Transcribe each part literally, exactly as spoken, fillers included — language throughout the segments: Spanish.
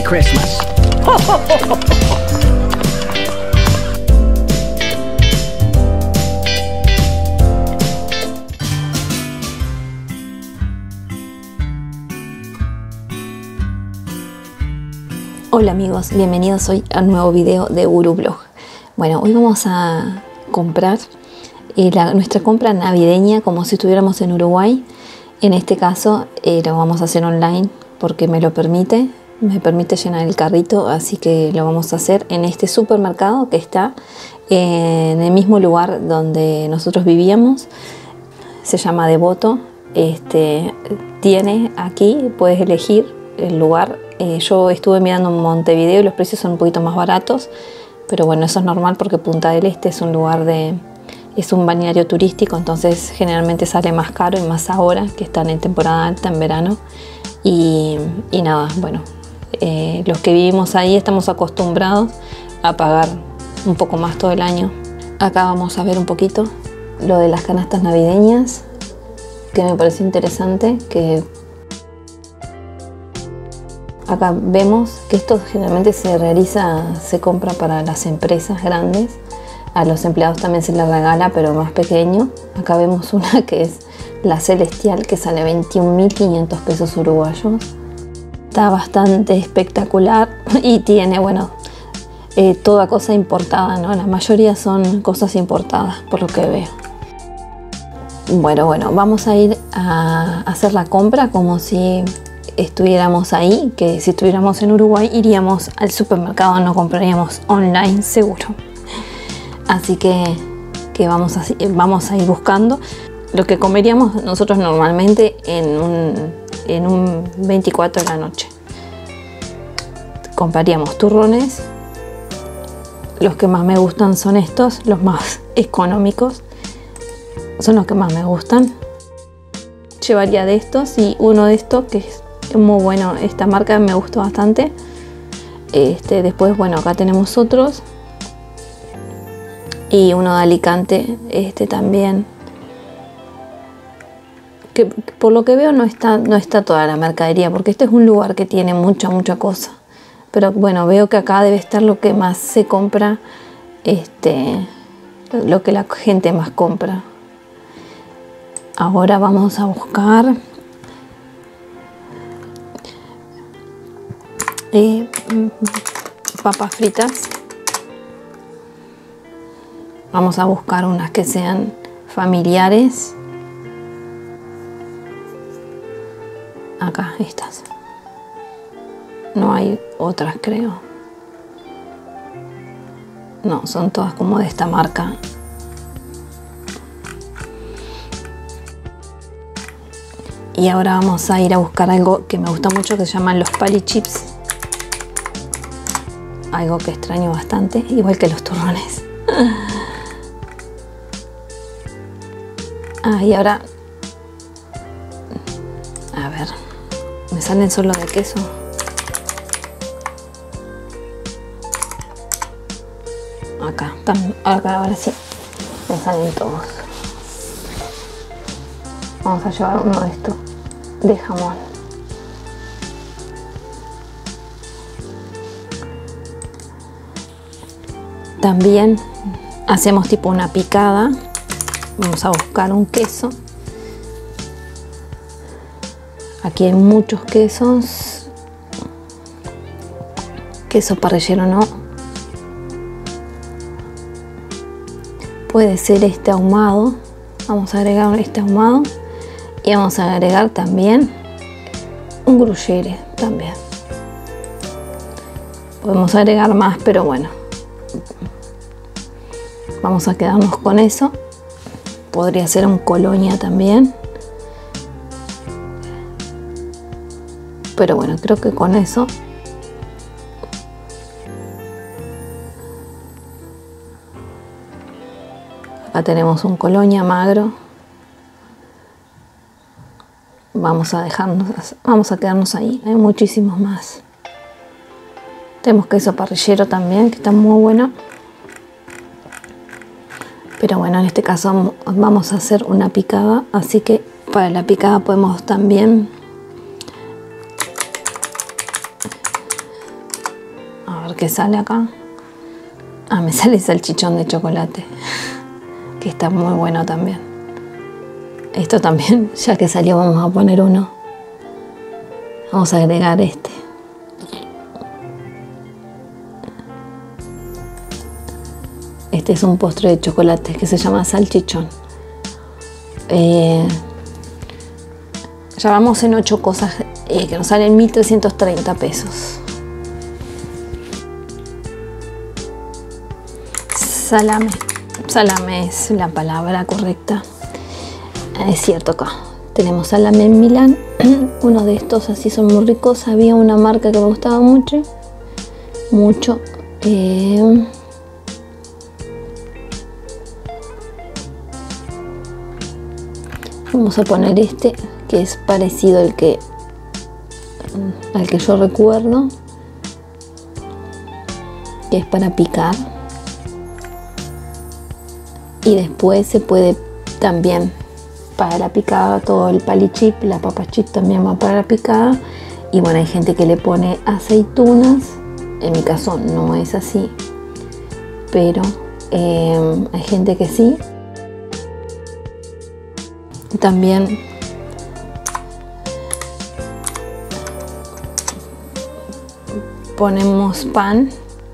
Merry Christmas. Ho, ho, ho, ho, ho. Hola amigos, bienvenidos hoy a un nuevo video de Urublog. Bueno, hoy vamos a comprar eh, la, nuestra compra navideña como si estuviéramos en Uruguay. En este caso eh, lo vamos a hacer online porque me lo permite, me permite llenar el carrito, así que lo vamos a hacer en este supermercado que está en el mismo lugar donde nosotros vivíamos. Se llama Devoto. Este, tiene aquí, puedes elegir el lugar. Eh, yo estuve mirando en Montevideo y los precios son un poquito más baratos, pero bueno, eso es normal porque Punta del Este es un lugar de, es un balneario turístico, entonces generalmente sale más caro y más ahora que están en temporada alta, en verano. Y, y nada, bueno, eh, los que vivimos ahí estamos acostumbrados a pagar un poco más todo el año. Acá vamos a ver un poquito lo de las canastas navideñas, que me pareció interesante, que acá vemos que esto generalmente se realiza, se compra para las empresas grandes. A los empleados también se les regala, pero más pequeño. Acá vemos una que es la Celestial, que sale veintiún mil quinientos pesos uruguayos. Está bastante espectacular y tiene, bueno, eh, toda cosa importada, ¿no? La mayoría son cosas importadas, por lo que veo. Bueno, bueno, vamos a ir a hacer la compra como si estuviéramos ahí, que si estuviéramos en Uruguay iríamos al supermercado, no compraríamos online seguro. Así que, que vamos, a, vamos a ir buscando lo que comeríamos nosotros normalmente en un, en un veinticuatro de la noche. Compraríamos turrones. Los que más me gustan son estos, los más económicos. Son los que más me gustan. Llevaría de estos y uno de estos que es muy bueno, esta marca me gustó bastante. Este, después, bueno, acá tenemos otros y uno de Alicante, este también, que por lo que veo no está, no está toda la mercadería, porque este es un lugar que tiene mucha, mucha cosa. Pero bueno, veo que acá debe estar lo que más se compra, este, lo que la gente más compra. Ahora vamos a buscar Eh, papas fritas. Vamos a buscar unas que sean familiares. Acá, estas. No hay otras, creo. No, son todas como de esta marca. Y ahora vamos a ir a buscar algo que me gusta mucho, que se llaman los Pali Chips. Algo que extraño bastante, igual que los turrones. Ah, y ahora, a ver, me salen solo de queso. Acá, acá ahora sí, me salen todos. Vamos a llevar uno de estos de jamón. También hacemos tipo una picada. Vamos a buscar un queso. Aquí hay muchos quesos. Queso parrillero no. Puede ser este ahumado. Vamos a agregar este ahumado. Y vamos a agregar también un gruyere también. Podemos agregar más, pero bueno. Vamos a quedarnos con eso. Podría ser un Colonia también. Pero bueno, creo que con eso. Acá tenemos un Colonia magro. Vamos a dejarnos, vamos a quedarnos ahí. Hay muchísimos más. Tenemos queso parrillero también, que está muy bueno. Pero bueno, en este caso vamos a hacer una picada, así que para la picada podemos también qué sale acá. Ah, me sale salchichón de chocolate, que está muy bueno también. Esto también, ya que salió, vamos a poner uno. Vamos a agregar este. Este es un postre de chocolate que se llama salchichón. Eh, ya vamos en ocho cosas eh, que nos salen mil trescientos treinta pesos. Salame. Salame es la palabra correcta. Es cierto, acá tenemos salame en Milán. Uno de estos así son muy ricos. Había una marca que me gustaba mucho. Mucho. Eh, Vamos a poner este, que es parecido al que, al que yo recuerdo, que es para picar. Y después se puede también para la picada, todo el palichip, la papa chip también va para la picada. Y bueno, hay gente que le pone aceitunas, en mi caso no es así, pero eh, hay gente que sí. También ponemos pan,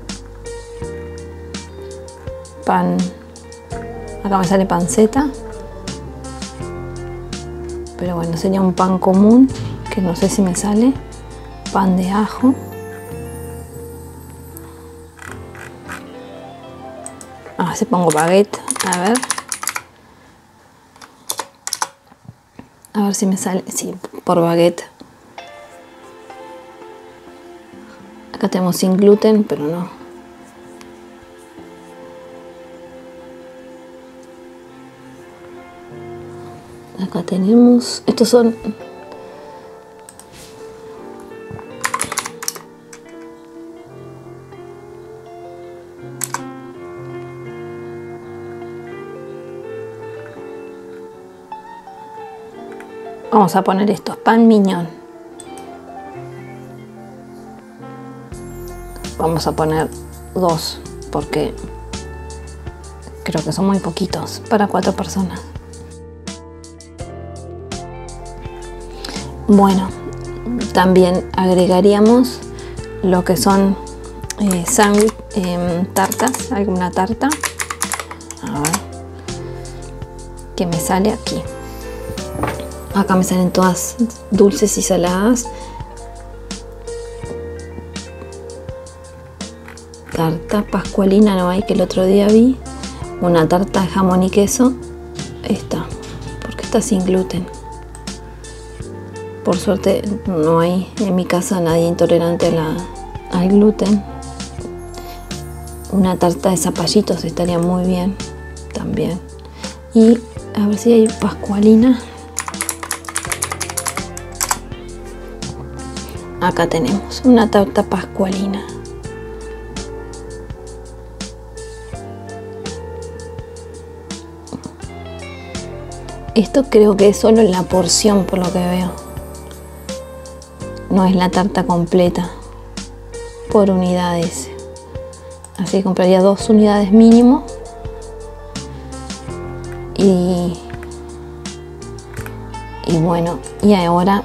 pan, acá me sale panceta, pero bueno, sería un pan común, que no sé si me sale, pan de ajo, ah, se pongo baguette, a ver. A ver si me sale, sí, por baguette. Acá tenemos sin gluten, pero no. Acá tenemos, estos son... Vamos a poner estos, pan miñón. Vamos a poner dos, porque creo que son muy poquitos para cuatro personas. Bueno, también agregaríamos lo que son eh, sándwich, eh, tartas, alguna tarta. A ver, que me sale aquí. Acá me salen todas dulces y saladas. Tarta pascualina no hay, que el otro día vi. Una tarta de jamón y queso. Esta, porque está sin gluten. Por suerte no hay en mi casa nadie intolerante a la, al gluten. Una tarta de zapallitos estaría muy bien también. Y a ver si hay pascualina. Acá tenemos una tarta pascualina. Esto creo que es solo la porción por lo que veo. No es la tarta completa. Por unidades. Así que compraría dos unidades mínimo. Y, y bueno, y ahora...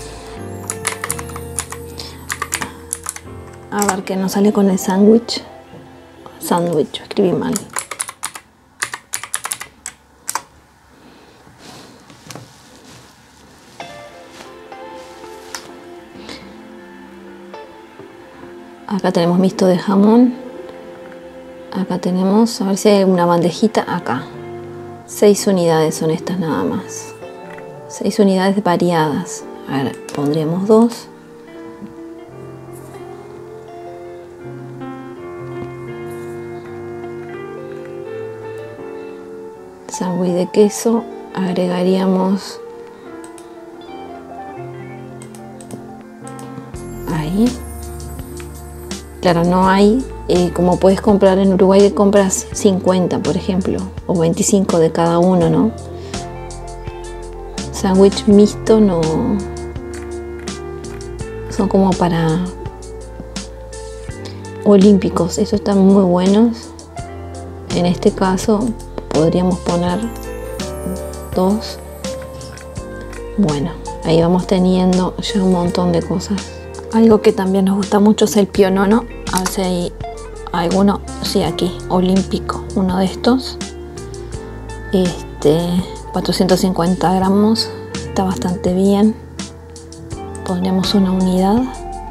A ver qué nos sale con el sándwich. Sándwich, escribí mal. Acá tenemos mixto de jamón. Acá tenemos, a ver si hay una bandejita. Acá. Seis unidades son estas nada más. Seis unidades variadas. A ver, pondríamos dos. Sándwich de queso, agregaríamos ahí. Claro, no hay, eh, como puedes comprar en Uruguay, que compras cincuenta, por ejemplo, o veinticinco de cada uno, ¿no? Sándwich mixto no, son como para olímpicos. Estos están muy buenos. En este caso podríamos poner dos. Bueno, ahí vamos teniendo ya un montón de cosas. Algo que también nos gusta mucho es el pionono. A ver si hay alguno. Sí, aquí, olímpico, uno de estos. Este, cuatrocientos cincuenta gramos. Está bastante bien. Pondremos una unidad.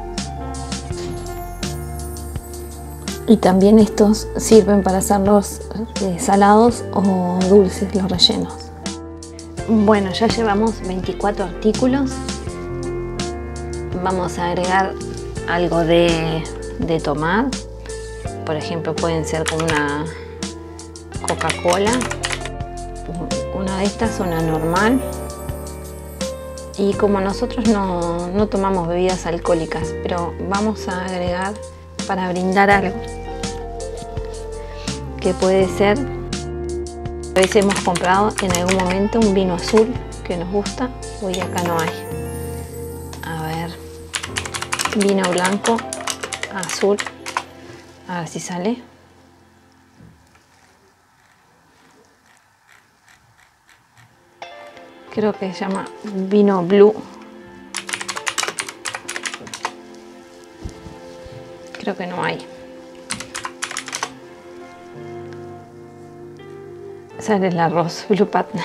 Y también estos sirven para hacerlos eh, salados o dulces, los rellenos. Bueno, ya llevamos veinticuatro artículos. Vamos a agregar algo de, de tomar. Por ejemplo, pueden ser como una Coca-Cola. Una de estas, una normal. Y como nosotros no, no tomamos bebidas alcohólicas, pero vamos a agregar para brindar algo. Que puede ser, a veces hemos comprado en algún momento un vino azul que nos gusta. Uy, acá no hay. A ver, vino blanco, azul, a ver si sale. Creo que se llama vino blue. Creo que no hay. Sale el arroz Blue Patna.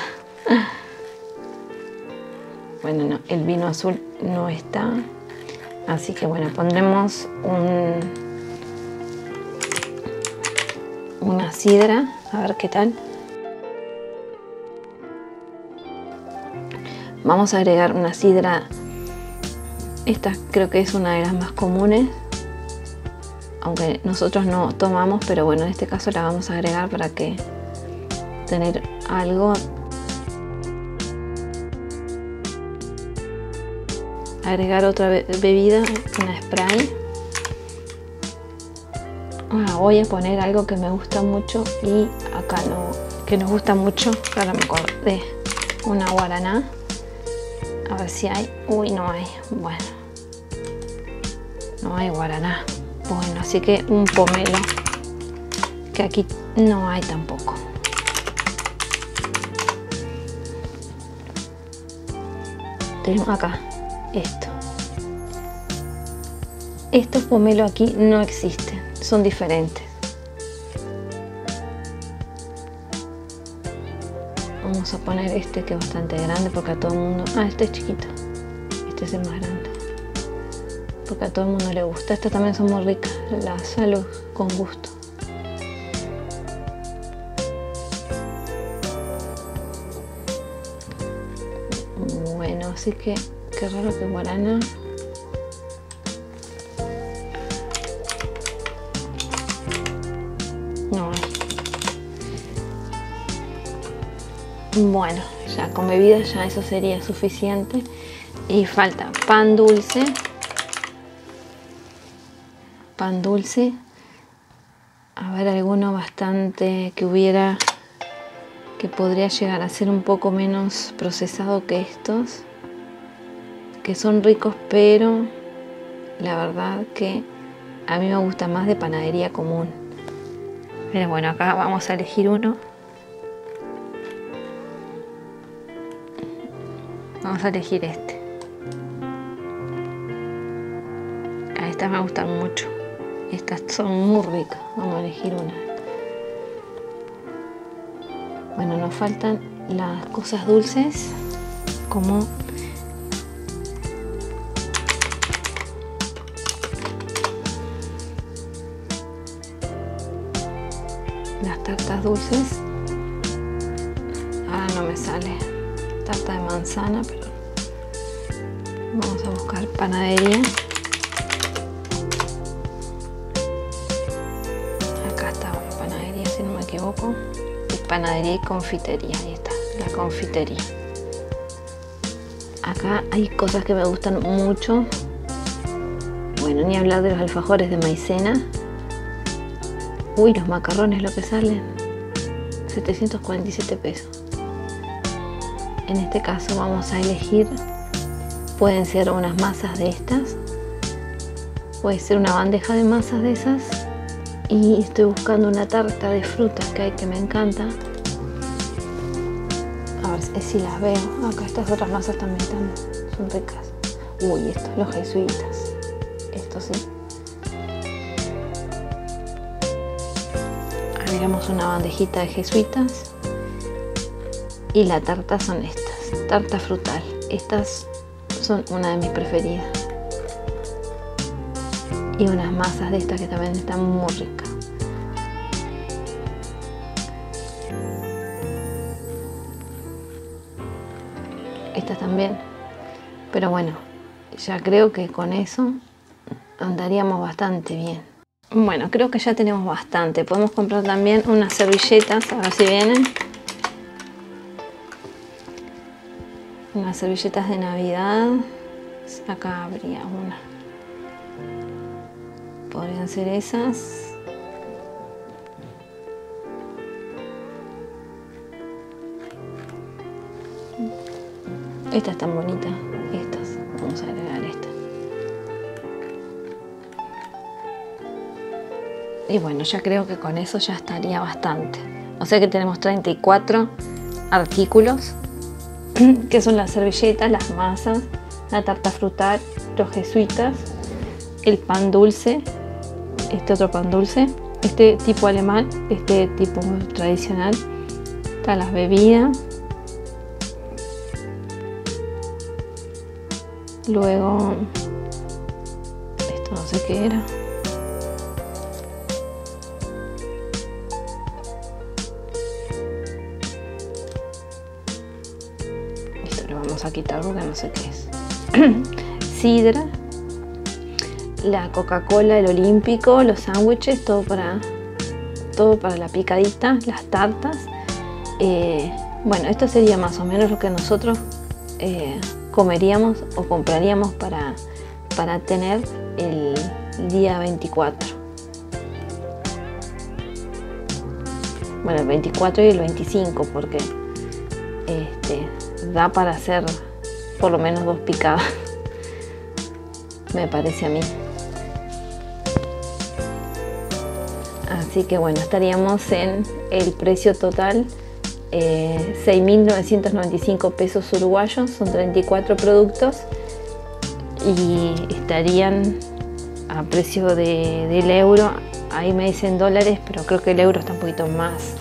Bueno, no, el vino azul no está. Así que bueno, pondremos un, una sidra. A ver qué tal. Vamos a agregar una sidra. Esta creo que es una de las más comunes. Aunque nosotros no tomamos, pero bueno, en este caso la vamos a agregar para que tener algo. Agregar otra be bebida, una spray. Ah, voy a poner algo que me gusta mucho y acá no, que nos gusta mucho. Ahora me acordé, una guaraná. A ver si hay. Uy, no hay. Bueno, no hay guaraná. Bueno, así que un pomelo, que aquí no hay tampoco. Tenemos acá esto. Estos pomelos aquí no existen, son diferentes. Vamos a poner este que es bastante grande porque a todo el mundo... Ah, este es chiquito. Este es el más grande. Porque a todo el mundo le gusta. Estas también son muy ricas. La salud con gusto. Bueno, así que qué raro que guaraná. No hay. Bueno, ya con bebidas ya eso sería suficiente. Y falta pan dulce. Pan dulce. A ver, alguno bastante que hubiera, que podría llegar a ser un poco menos procesado que estos, que son ricos, pero la verdad que a mí me gusta más de panadería común. Pero bueno, acá vamos a elegir uno. Vamos a elegir este. A estas me gustan mucho. Estas son muy ricas. Vamos a elegir una. Bueno, nos faltan las cosas dulces, como las tartas dulces. Ah, no me sale tarta de manzana, pero vamos a buscar panadería. Acá está, bueno, panadería, si no me equivoco. Y panadería y confitería, ahí está, la confitería. Acá hay cosas que me gustan mucho. Bueno, ni hablar de los alfajores de maicena. Uy, los macarrones, lo que salen, setecientos cuarenta y siete pesos. En este caso vamos a elegir, pueden ser unas masas de estas, puede ser una bandeja de masas de esas, Y estoy buscando una tarta de frutas que hay que me encanta. A ver si las veo. Acá estas otras masas también están, son ricas. Uy, estos, los jesuitas. Estos sí. Agregamos una bandejita de jesuitas. Y la tarta son estas. Tarta frutal. Estas son una de mis preferidas. Y unas masas de estas que también están muy ricas. Estas también. Pero bueno, ya creo que con eso andaríamos bastante bien. Bueno, creo que ya tenemos bastante. Podemos comprar también unas servilletas, a ver si vienen. Unas servilletas de Navidad. Acá habría una. Podrían ser esas. Esta es tan bonita. Estas. Vamos a agregar esta. Y bueno, ya creo que con eso ya estaría bastante. O sea que tenemos treinta y cuatro artículos. Que son las servilletas, las masas, la tarta frutal, los jesuitas, el pan dulce, este otro pan dulce, este tipo alemán, este tipo tradicional, están las bebidas, luego esto no sé qué era, esto lo vamos a quitar porque no sé qué es. Sidra, la Coca-Cola, el Olímpico, los sándwiches, todo para, todo para la picadita, las tartas. Eh, bueno, esto sería más o menos lo que nosotros eh, comeríamos o compraríamos para, para tener el día veinticuatro. Bueno, el veinticuatro y el veinticinco, porque este, da para hacer por lo menos dos picadas, me parece a mí. Así que bueno, estaríamos en el precio total eh, seis mil novecientos noventa y cinco pesos uruguayos, son treinta y cuatro productos y estarían a precio de, del euro. Ahí me dicen dólares, pero creo que el euro está un poquito más,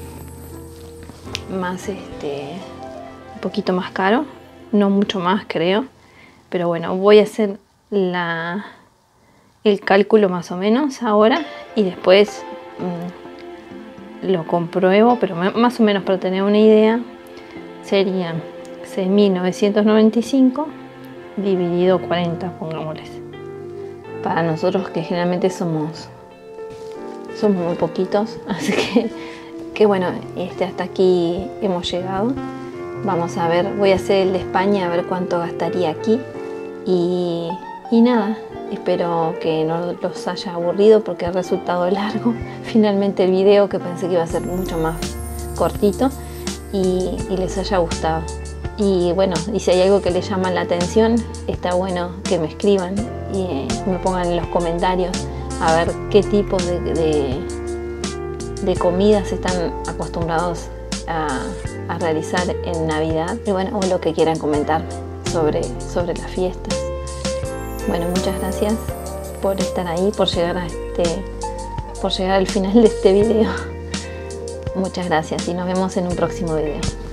más este, un poquito más caro, no mucho más creo, pero bueno, voy a hacer la, el cálculo más o menos ahora y después mmm, lo compruebo, pero más o menos para tener una idea serían seis mil novecientos noventa y cinco dividido cuarenta, pongámosles, para nosotros que generalmente somos somos muy poquitos, así que, que bueno, este, hasta aquí hemos llegado. Vamos a ver, voy a hacer el de España a ver cuánto gastaría aquí y, y nada, espero que no los haya aburrido porque ha resultado largo finalmente el video, que pensé que iba a ser mucho más cortito, y, y les haya gustado. Y bueno, y si hay algo que les llama la atención, está bueno que me escriban y eh, me pongan en los comentarios a ver qué tipo de, de, de comidas están acostumbrados a, a realizar en Navidad, y bueno, o lo que quieran comentar sobre, sobre las fiestas. Bueno, muchas gracias por estar ahí, por llegar a este, por llegar al final de este video. Muchas gracias y nos vemos en un próximo video.